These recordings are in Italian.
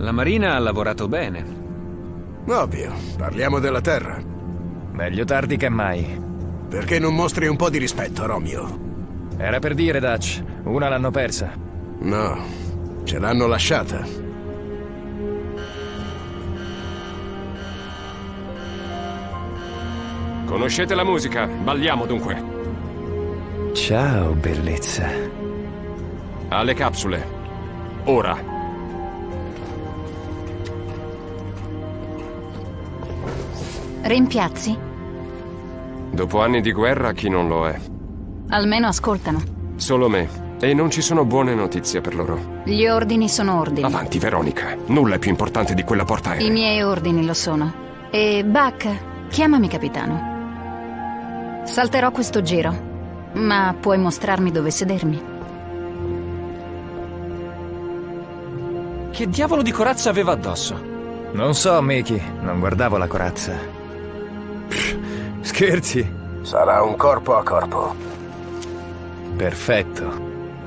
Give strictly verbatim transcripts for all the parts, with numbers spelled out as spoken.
La Marina ha lavorato bene. Ovvio, parliamo della Terra. Meglio tardi che mai. Perché non mostri un po' di rispetto, Romeo? Era per dire, Dutch. Una l'hanno persa. No, ce l'hanno lasciata. Conoscete la musica? Balliamo dunque. Ciao, bellezza. Alle capsule. Ora. Rimpiazzi? Dopo anni di guerra, chi non lo è? Almeno ascoltano. Solo me. E non ci sono buone notizie per loro. Gli ordini sono ordini. Avanti, Veronica. Nulla è più importante di quella porta aerea. I miei ordini lo sono. E Buck, chiamami capitano. Salterò questo giro, ma puoi mostrarmi dove sedermi? Che diavolo di corazza aveva addosso? Non so, Mickey. Non guardavo la corazza. Pff, scherzi? Sarà un corpo a corpo. Perfetto.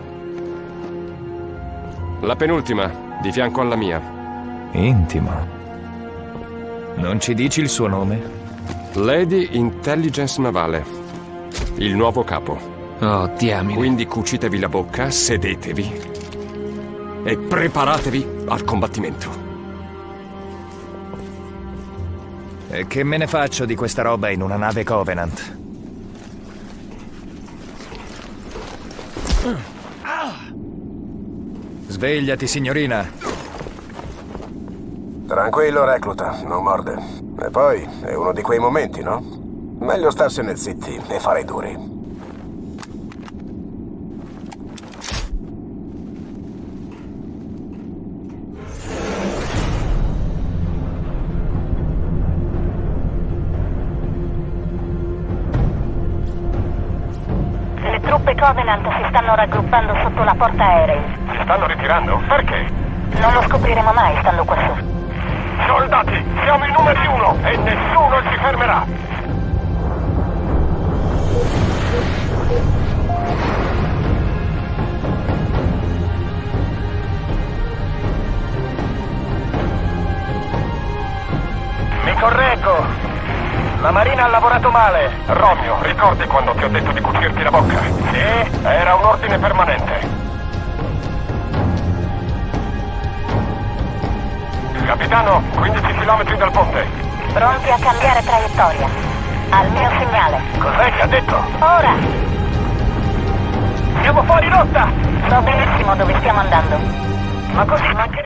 La penultima, di fianco alla mia. Intimo. Non ci dici il suo nome? Lady Intelligence Navale. Il nuovo capo. Oh, diamine. Quindi cucitevi la bocca, sedetevi e preparatevi al combattimento. E che me ne faccio di questa roba in una nave Covenant? Svegliati, signorina. Tranquillo, recluta, non morde. E poi, è uno di quei momenti, no? Meglio starsene zitti e fare i duri. Le truppe Covenant si stanno raggruppando sotto la porta aerea. Si stanno ritirando? Perché? Non lo scopriremo mai stando qua su. Soldati, siamo i numeri uno e nessuno ci fermerà. Mi correggo. La Marina ha lavorato male. Romeo, ricordi quando ti ho detto di cucirti la bocca? Sì? Era un ordine permanente. Capitano, quindici chilometri dal ponte. Pronti a cambiare traiettoria. Al mio segnale. Cos'è che ha detto? Ora! Siamo fuori rotta! So benissimo dove stiamo andando. Ma così manca...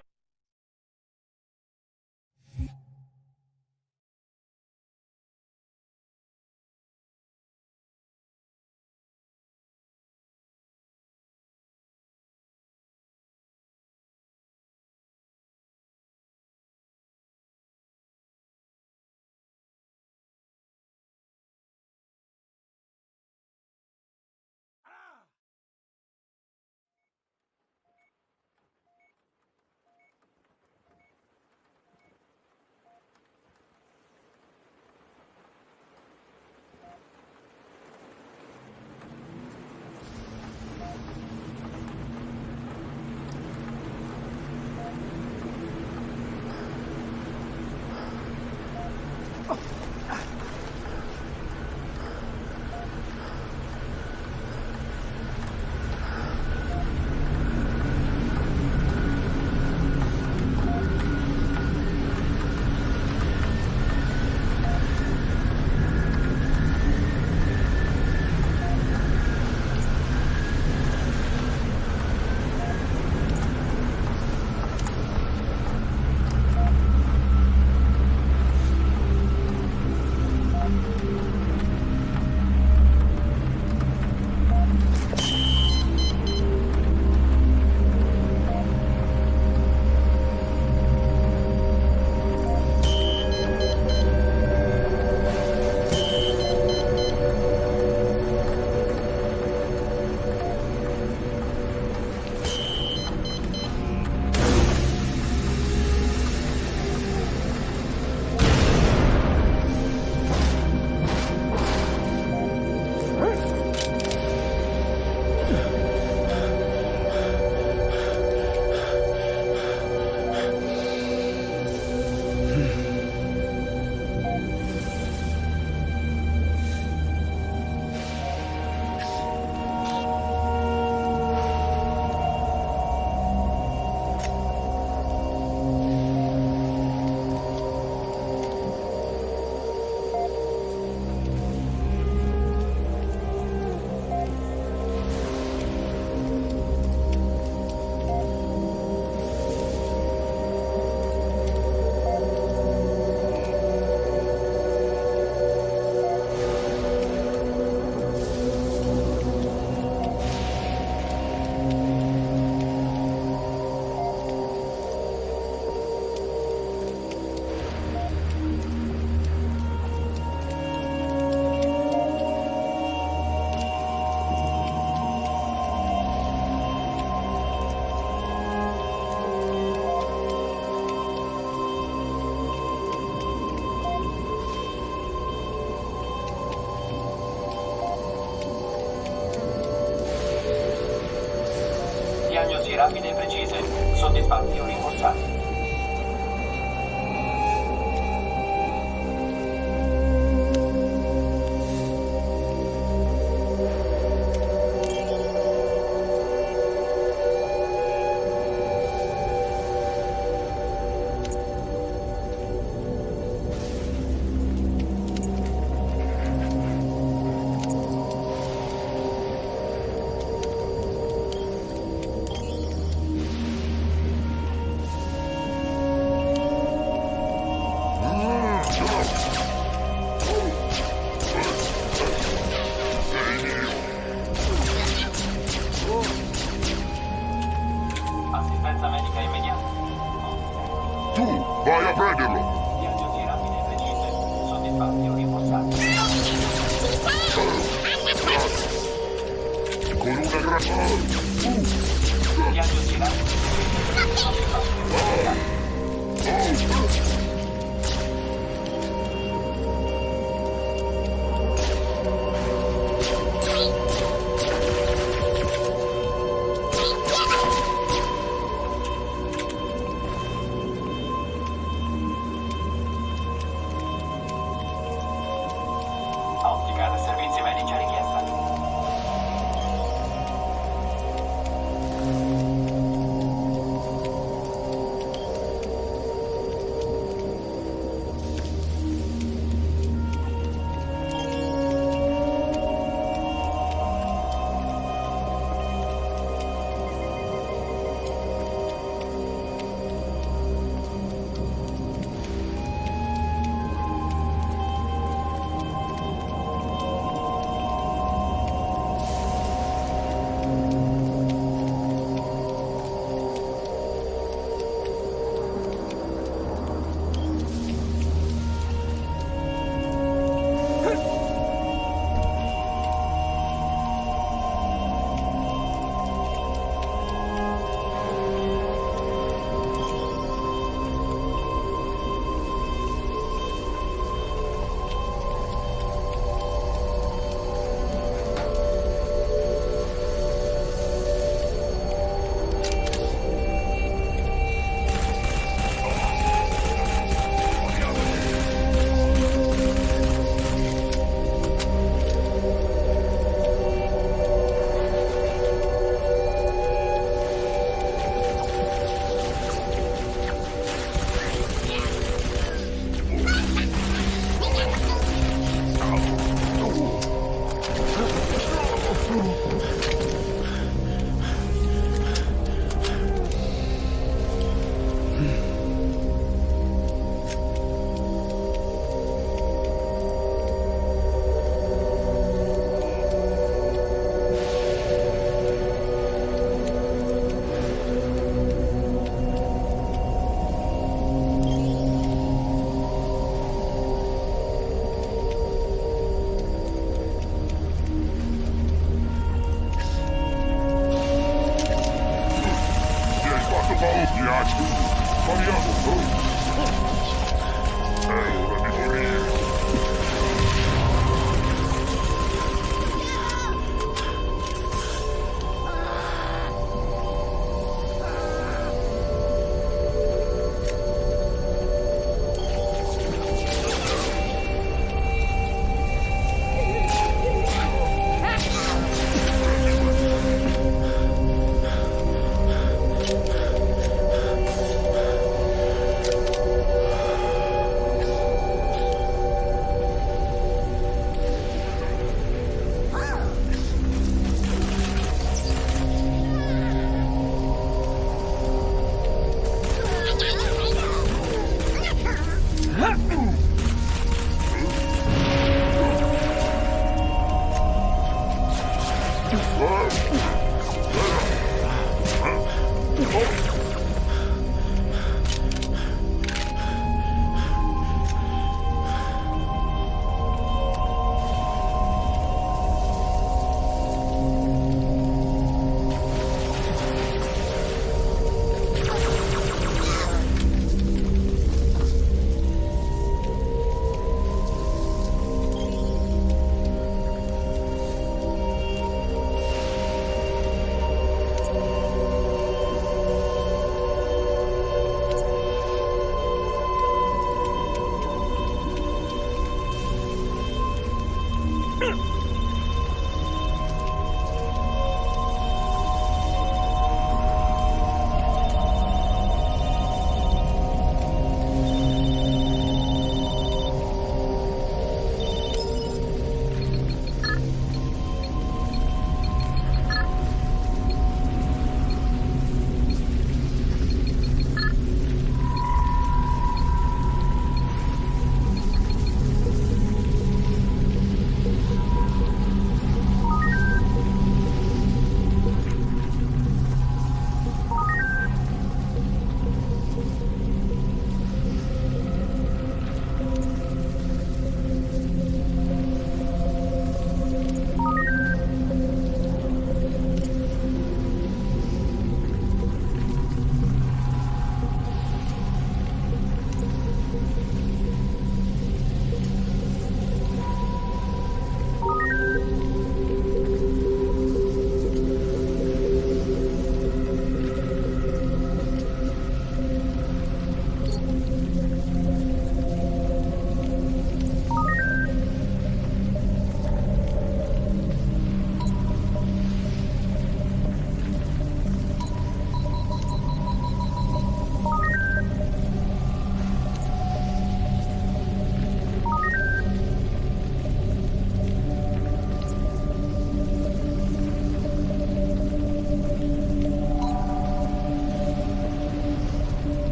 rapide e precise, soddisfatti o rimborsati. Assistenza medica immediata. Tu, vai a prenderlo! Diagnosi rapide e precise, soddisfatti o rimborsati. Con una granata! Diagnosi rapide e precise, soddisfatti o rimborsati. Ottical, servizi medici a richiesta.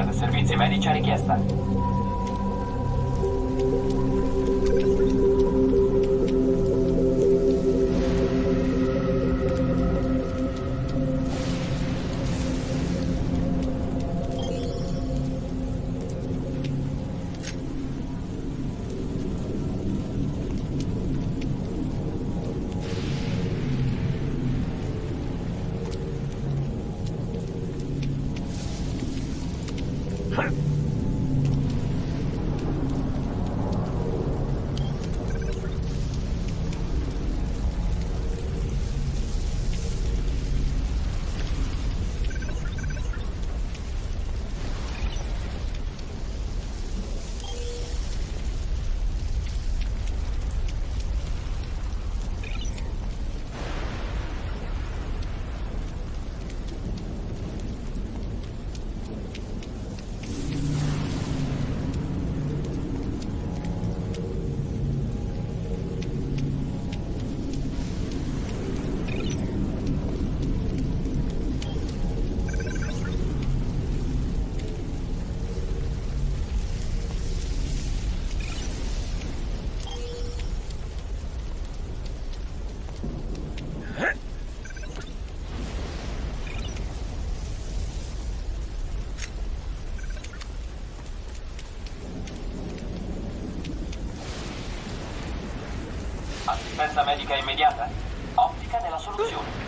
servizi medici a richiesta. Assistenza medica immediata? Ottica nella soluzione.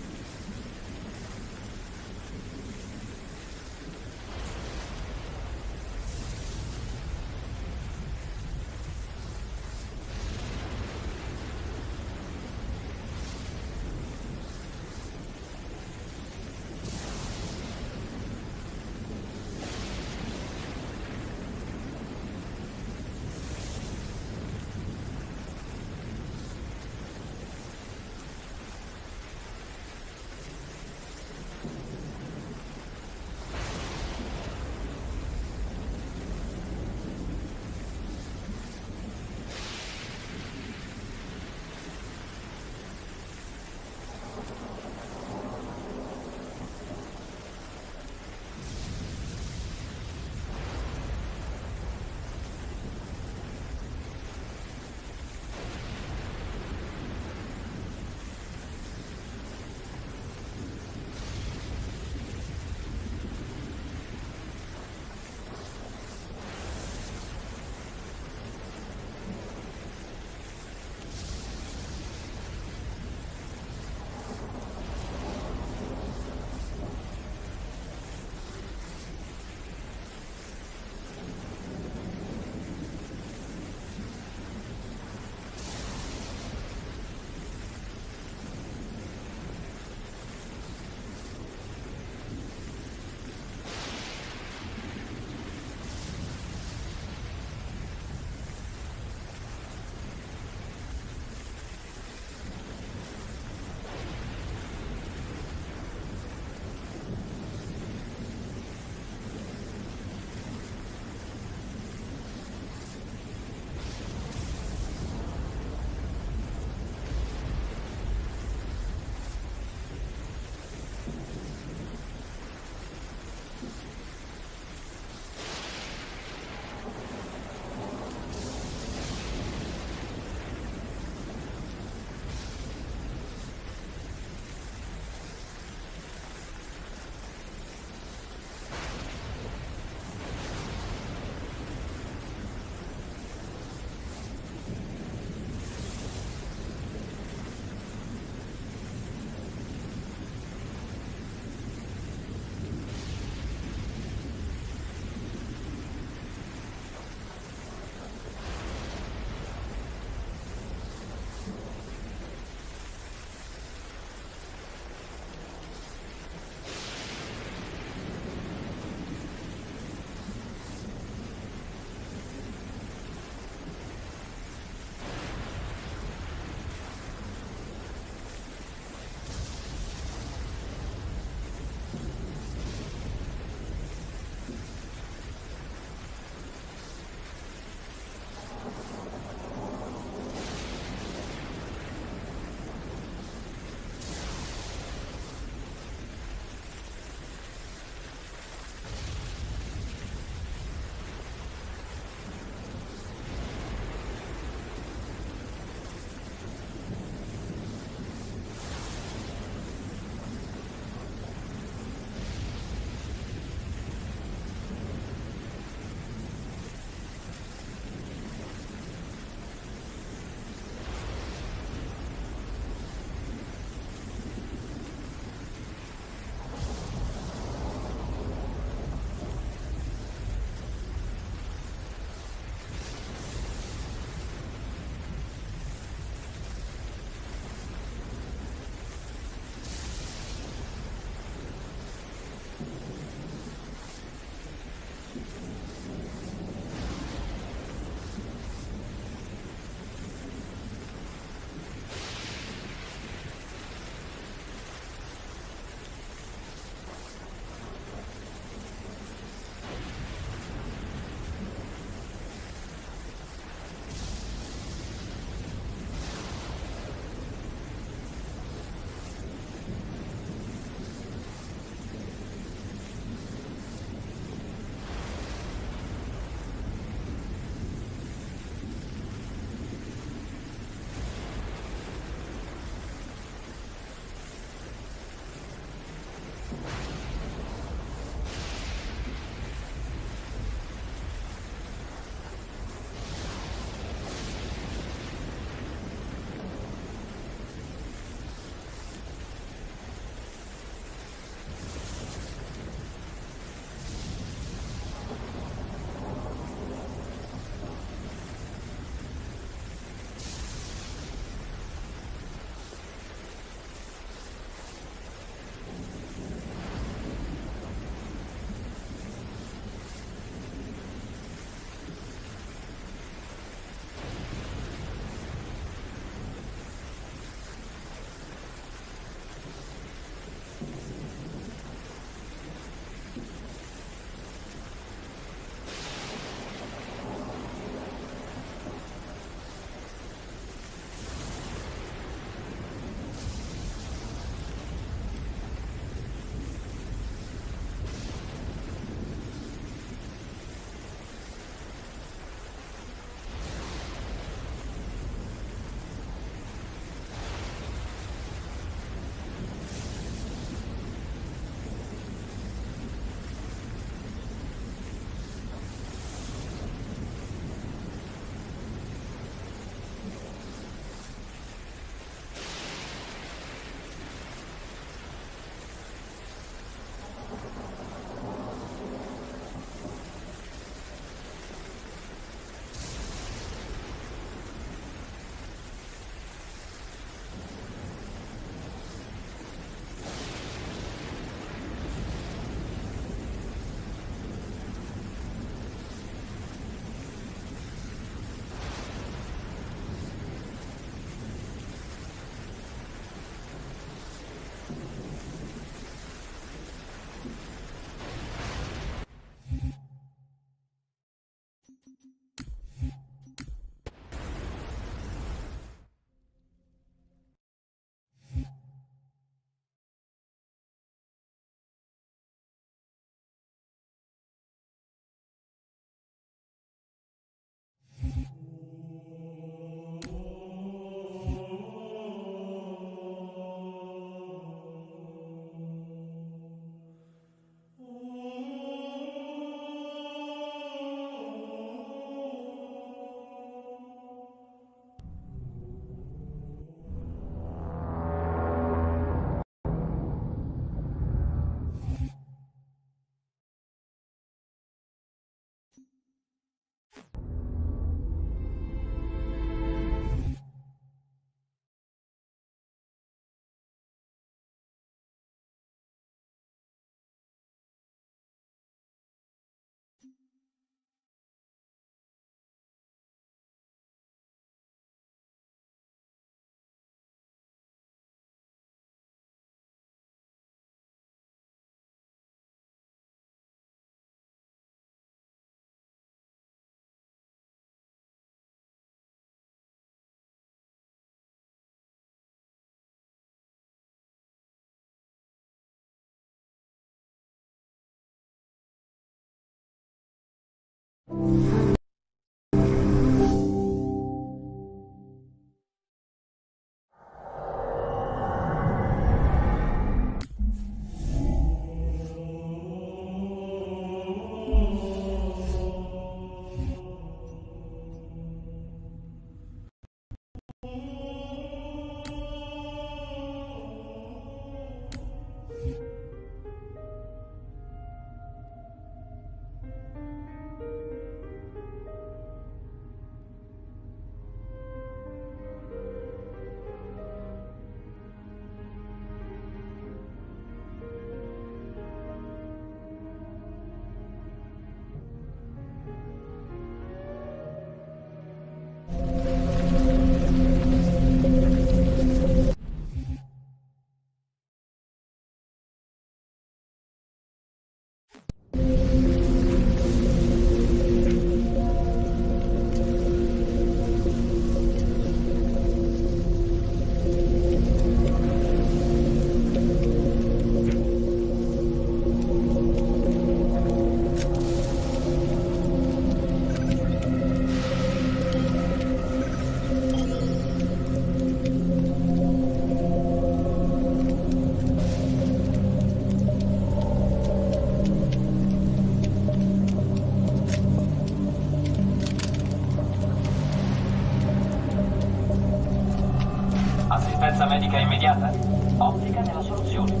Assistenza medica immediata? Ottica nella soluzione.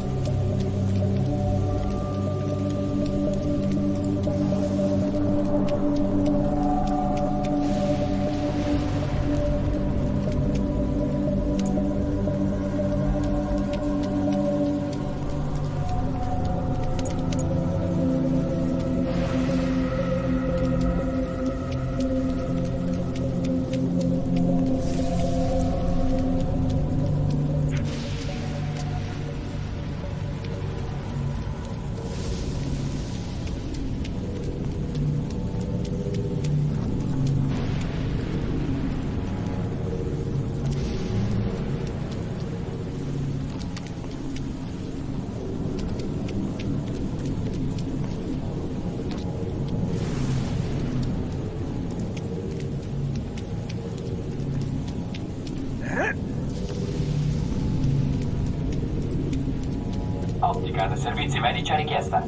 Ottica, servizi medici a richiesta.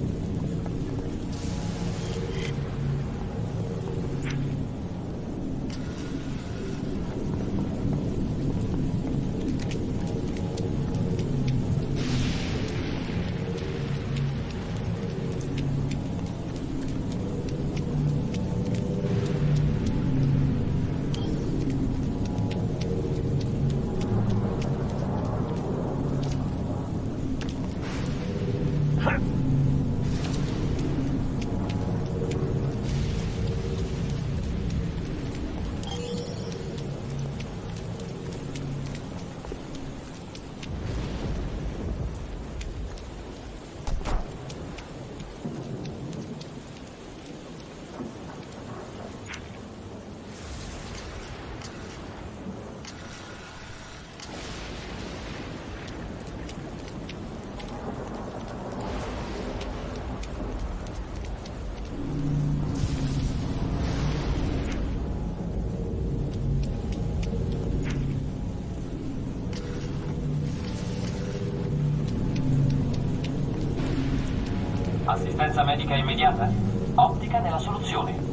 Assistenza medica immediata? Ottica nella soluzione.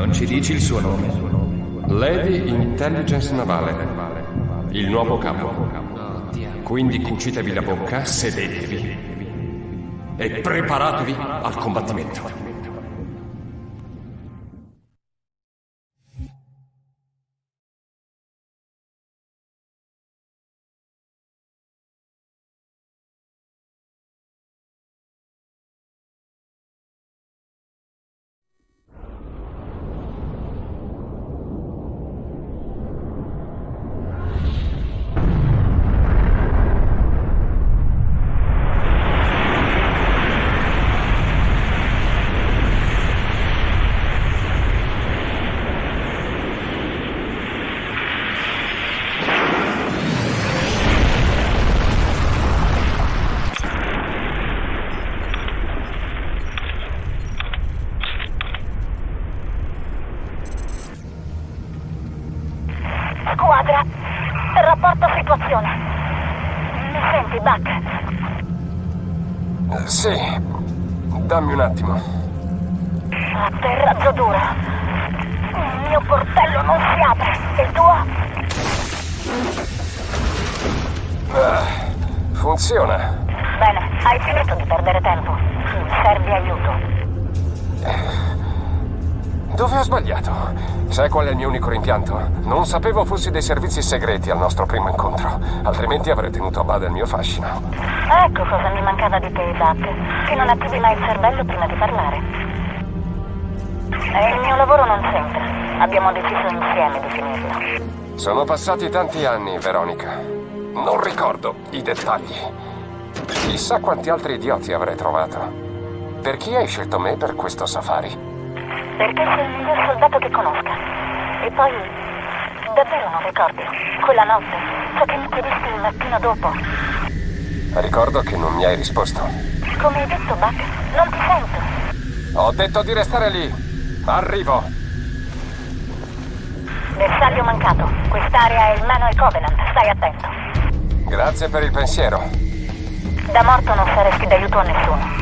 Non ci dici il suo nome? Lady Intelligence Navale. Il nuovo capo. Quindi cucitevi la bocca, sedetevi. E preparatevi al combattimento. Squadra, rapporto situazione. Mi senti, Buck? Sì, dammi un attimo. Atterraggio duro. Il mio portello non si apre. E il tuo? Ah, funziona. Bene, hai finito di perdere tempo. Mi serve aiuto. Dove ho sbagliato? Sai qual è il mio unico rimpianto? Non sapevo fossi dei servizi segreti al nostro primo incontro, altrimenti avrei tenuto a bada il mio fascino. Ecco cosa mi mancava di te, Buck. Che non attivi mai il cervello prima di parlare. E il mio lavoro non c'entra. Abbiamo deciso insieme di finirlo. Sono passati tanti anni, Veronica. Non ricordo i dettagli. Chissà quanti altri idioti avrei trovato. Per chi hai scelto me per questo safari? Perché sei il miglior soldato che conosca. E poi, davvero non ricordi? Quella notte, ciò che mi chiedisti il mattino dopo. Ricordo che non mi hai risposto. Come hai detto, Buck, non ti sento. Ho detto di restare lì. Arrivo. Bersaglio mancato. Quest'area è in mano ai Covenant, stai attento. Grazie per il pensiero. Da morto non saresti d'aiuto a nessuno.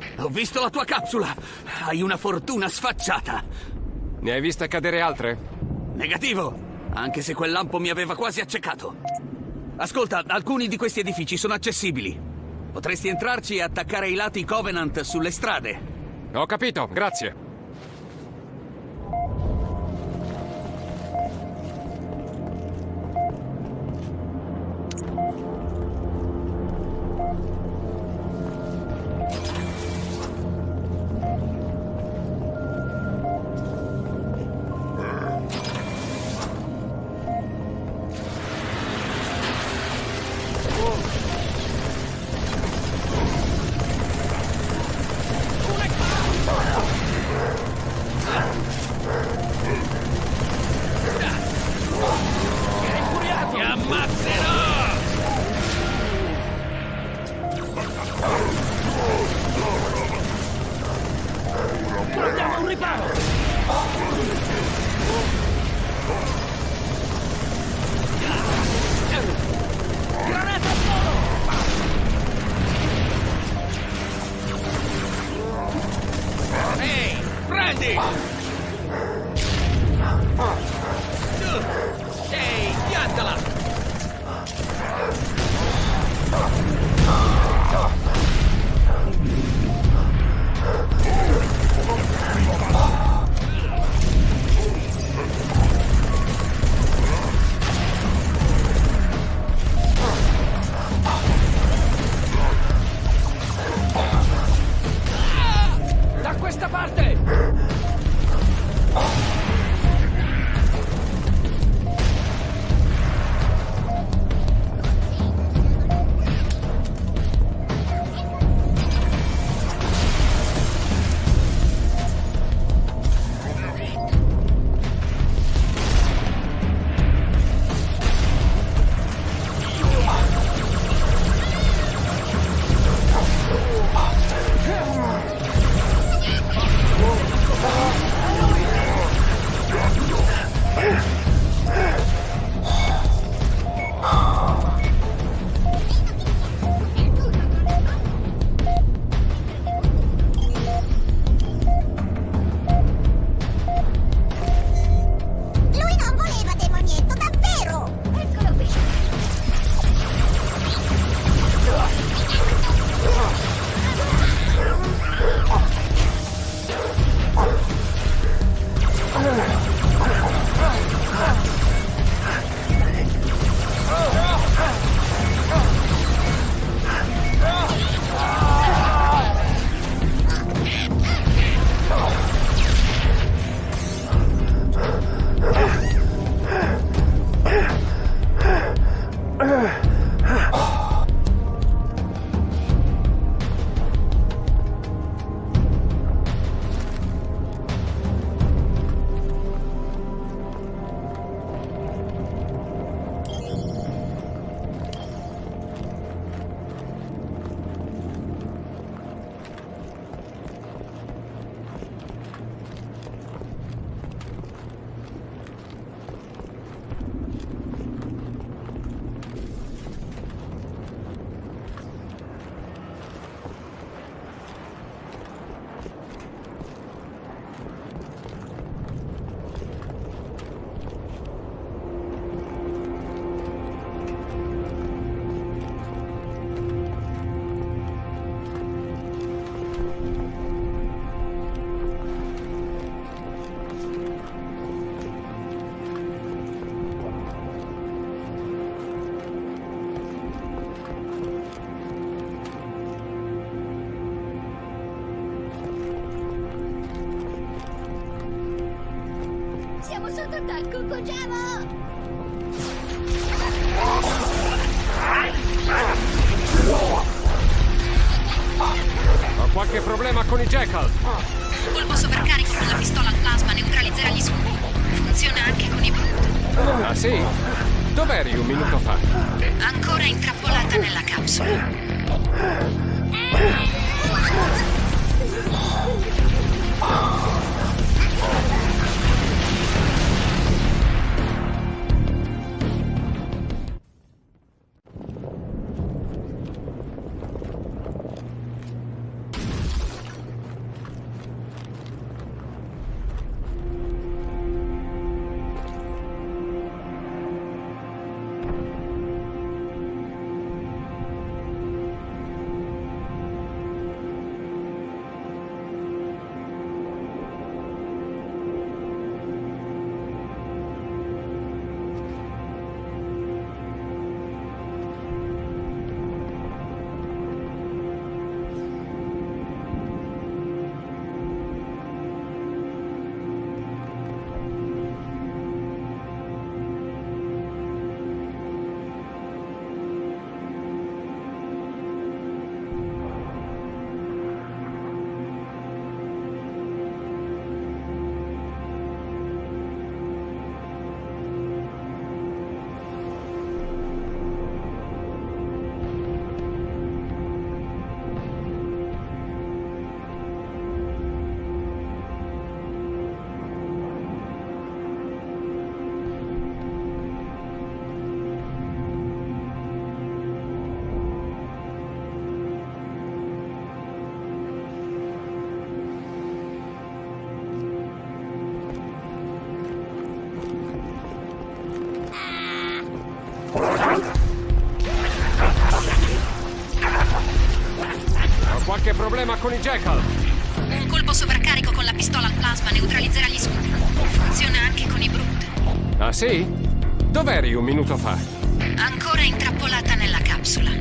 Ho visto la tua capsula! Hai una fortuna sfacciata! Ne hai viste cadere altre? Negativo! Anche se quel lampo mi aveva quasi accecato. Ascolta, alcuni di questi edifici sono accessibili. Potresti entrarci e attaccare i lati Covenant sulle strade. Ho capito, grazie. Siamo sotto attacco, Kojamo! Ho qualche problema con i Jackal. Colpo sovraccarico con la pistola al plasma neutralizzerà gli scudi. Funziona anche con i boot. Ah sì? Dov'eri un minuto fa? Ancora intrappolata nella capsula. problema con i Jackal. Un colpo sovraccarico con la pistola al plasma neutralizzerà gli scudi. Funziona anche con i Brute. Ah sì? Dov'eri un minuto fa? Ancora intrappolata nella capsula.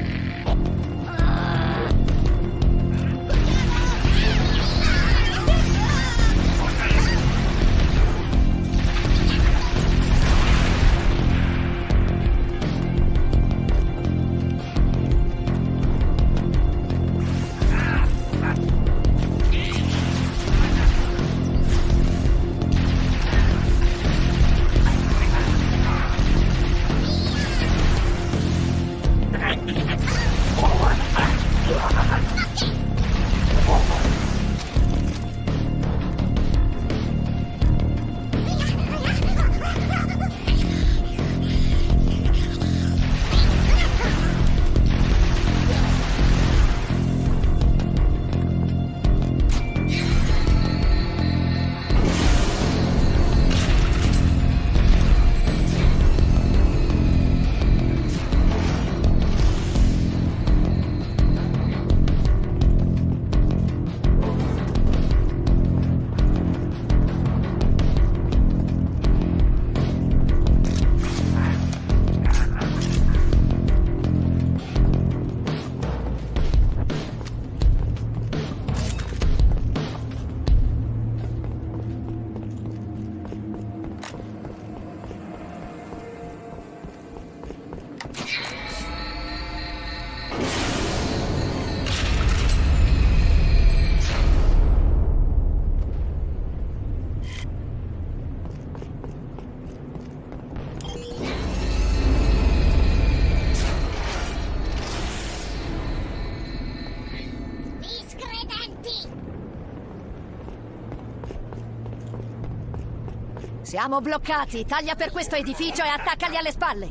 Siamo bloccati. Taglia per questo edificio e attaccali alle spalle.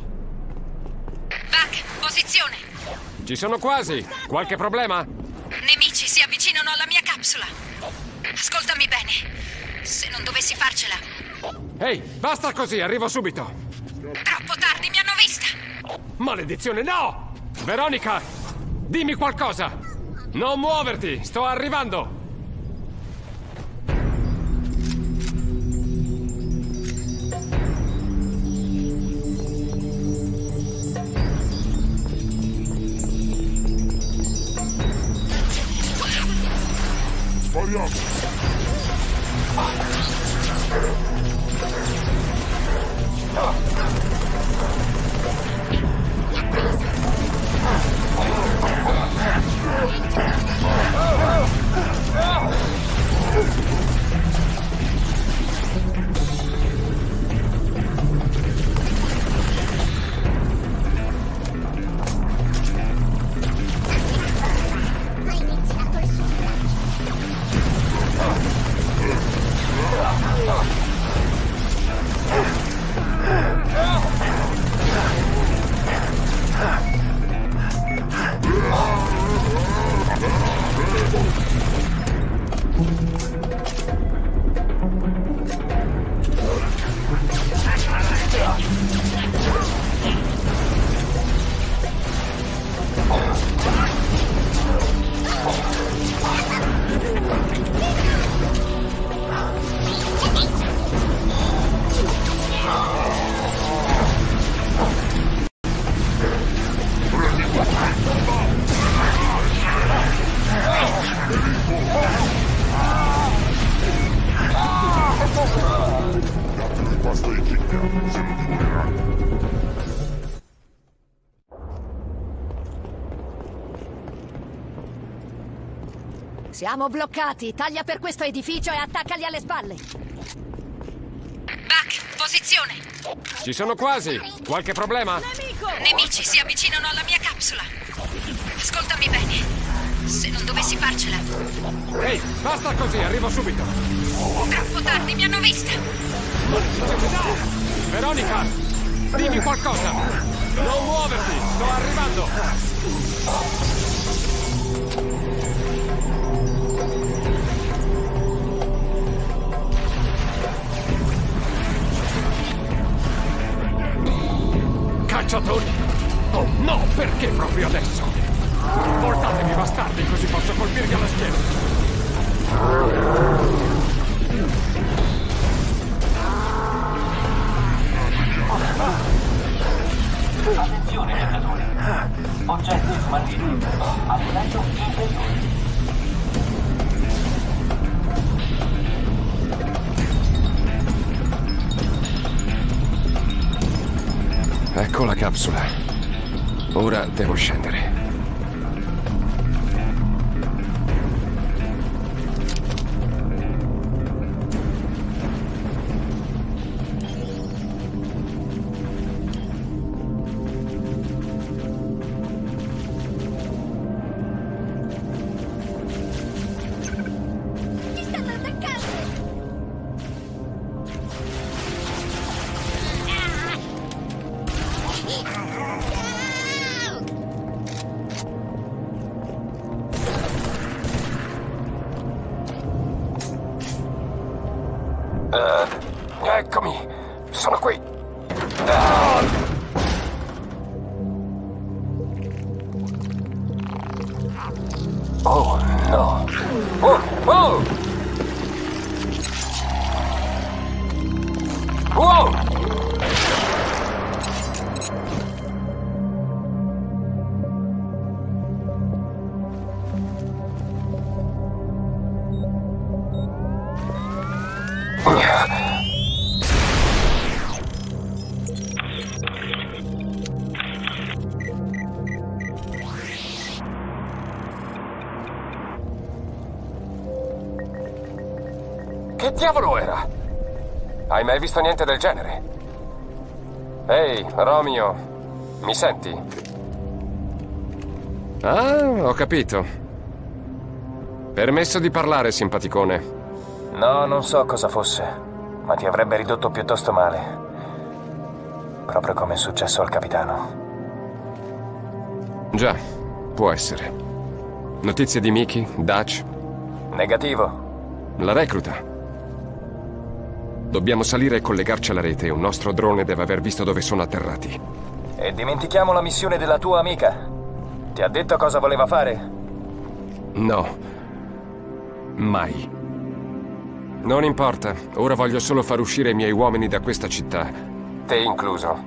Buck, posizione. Ci sono quasi. Qualche problema? Nemici si avvicinano alla mia capsula. Ascoltami bene. Se non dovessi farcela... Ehi, basta così, arrivo subito. Troppo tardi, mi hanno vista. Maledizione, no! Veronica, dimmi qualcosa. Non muoverti, sto arrivando. Spariamo! Siamo bloccati. Taglia per questo edificio e attaccali alle spalle. Buck, posizione. Ci sono quasi. Qualche problema? Nemico! Nemici si avvicinano alla mia capsula. Ascoltami bene. Se non dovessi farcela... Ehi, basta così, arrivo subito. Troppo tardi, mi hanno vista. No! Veronica, dimmi qualcosa. Non muoverti, sto arrivando. Cacciatori! Oh no, perché proprio adesso? Portatemi bastardi, così posso colpirvi alla schiena! Attenzione, viaggiatori. Oggetti smarriti. A livello inferiore. Ecco la capsula. Ora devo scendere. Ti stanno attaccando! Uh, eccomi, sono qui. Ah! Oh no. Oh, oh! Wow! Che diavolo era? Hai mai visto niente del genere? Ehi, Romeo, mi senti? Ah, ho capito. Permesso di parlare, simpaticone. No, non so cosa fosse, ma ti avrebbe ridotto piuttosto male. Proprio come è successo al capitano. Già, può essere. Notizie di Mickey, Dutch? Negativo. La recluta. Dobbiamo salire e collegarci alla rete. Un nostro drone deve aver visto dove sono atterrati. E dimentichiamo la missione della tua amica. Ti ha detto cosa voleva fare? No. Mai. Non importa. Ora voglio solo far uscire i miei uomini da questa città. Te incluso.